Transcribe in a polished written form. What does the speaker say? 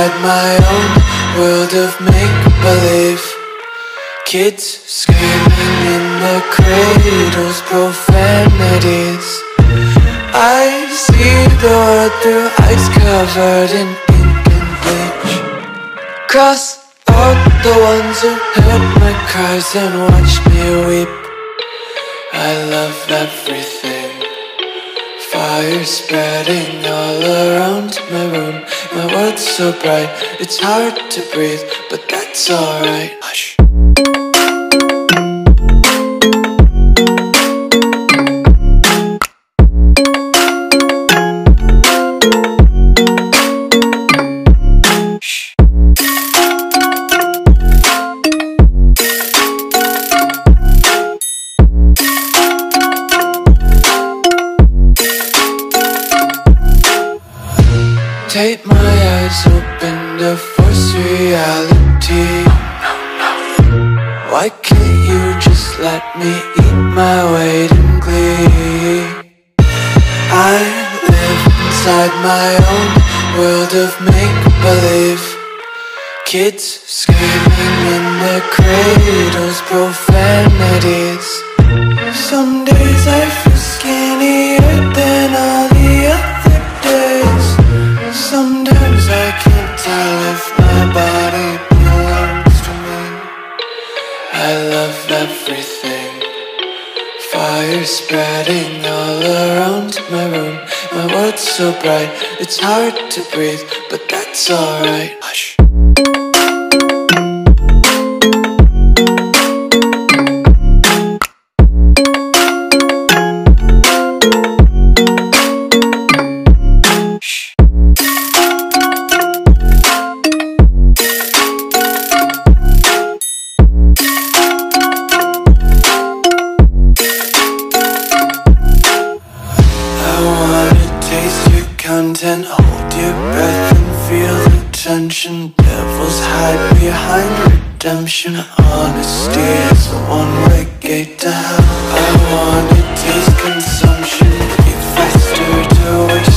inside my own world of make-believe. Kids screaming in their cradles, profanities. I see the world through eyes covered in ink and bleach. Cross out the ones who heard my cries and watched me weep. I love everything. Fire spreading all around my room. My world's so bright, it's hard to breathe, but that's alright. Hush. Tape my eyes open to force reality. Why can't you just let me eat my weight in glee? I live inside my own world of make-believe. Kids screaming in their cradles, profanities. Some days I feel skinnier than all the other days. Sometimes I can't tell if my body belongs to me. I love everything. Fire spreading all around my room. My world's so bright, it's hard to breathe, but that's alright. Hush. Content, hold your breath and feel the tension. Devils hide behind redemption. Honesty is a one-way gate to hell. I wanna taste consumption, be faster to waste.